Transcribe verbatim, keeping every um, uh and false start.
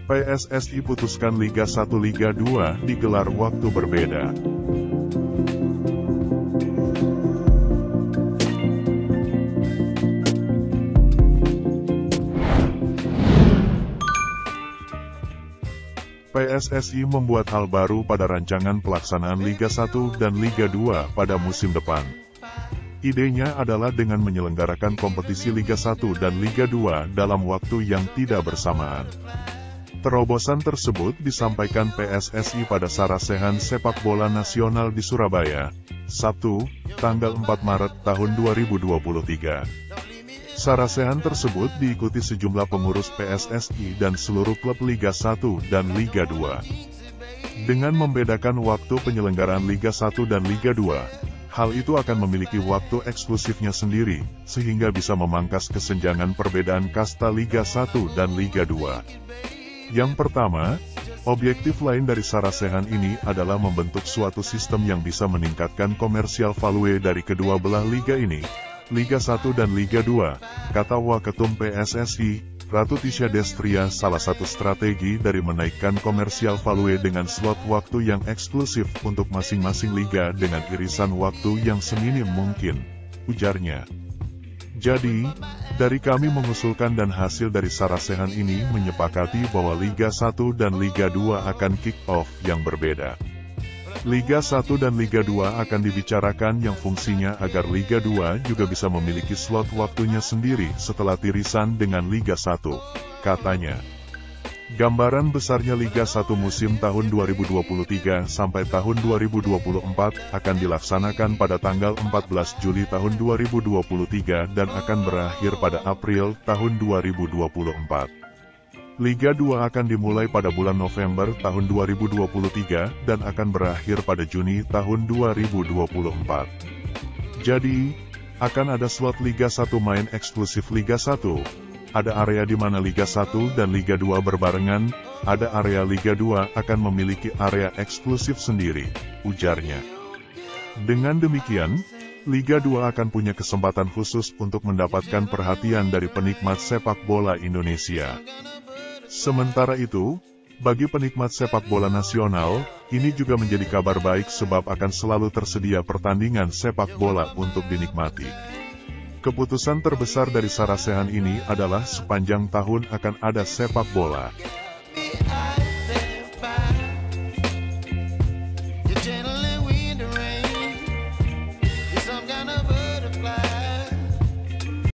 P S S I putuskan Liga satu Liga dua digelar waktu berbeda. P S S I membuat hal baru pada rancangan pelaksanaan Liga satu dan Liga dua pada musim depan. Idenya adalah dengan menyelenggarakan kompetisi Liga satu dan Liga dua dalam waktu yang tidak bersamaan. Terobosan tersebut disampaikan P S S I pada Sarasehan Sepak Bola Nasional di Surabaya, Sabtu, tanggal empat Maret tahun dua ribu dua puluh tiga. Sarasehan tersebut diikuti sejumlah pengurus P S S I dan seluruh klub Liga satu dan Liga dua. Dengan membedakan waktu penyelenggaraan Liga satu dan Liga dua, hal itu akan memiliki waktu eksklusifnya sendiri, sehingga bisa memangkas kesenjangan perbedaan kasta Liga satu dan Liga dua. Yang pertama, objektif lain dari Sarasehan ini adalah membentuk suatu sistem yang bisa meningkatkan komersial value dari kedua belah liga ini, Liga satu dan Liga dua, kata Waketum P S S I, Ratu Tisha Destria. Salah satu strategi dari menaikkan komersial value dengan slot waktu yang eksklusif untuk masing-masing liga dengan irisan waktu yang seminim mungkin, ujarnya. Jadi, dari kami mengusulkan dan hasil dari Sarasehan ini menyepakati bahwa Liga satu dan Liga dua akan kick-off yang berbeda. Liga satu dan Liga dua akan dibicarakan yang fungsinya agar Liga dua juga bisa memiliki slot waktunya sendiri setelah tirisan dengan Liga satu, katanya. Gambaran besarnya Liga satu musim tahun dua ribu dua puluh tiga sampai tahun dua ribu dua puluh empat akan dilaksanakan pada tanggal empat belas Juli tahun dua ribu dua puluh tiga dan akan berakhir pada April tahun dua ribu dua puluh empat. Liga dua akan dimulai pada bulan November tahun dua ribu dua puluh tiga dan akan berakhir pada Juni tahun dua ribu dua puluh empat. Jadi, akan ada slot Liga satu main eksklusif Liga satu. Ada area di mana Liga satu dan Liga dua berbarengan, ada area Liga dua akan memiliki area eksklusif sendiri, ujarnya. Dengan demikian, Liga dua akan punya kesempatan khusus untuk mendapatkan perhatian dari penikmat sepak bola Indonesia. Sementara itu, bagi penikmat sepak bola nasional, ini juga menjadi kabar baik sebab akan selalu tersedia pertandingan sepak bola untuk dinikmati. Keputusan terbesar dari Sarasehan ini adalah sepanjang tahun akan ada sepak bola.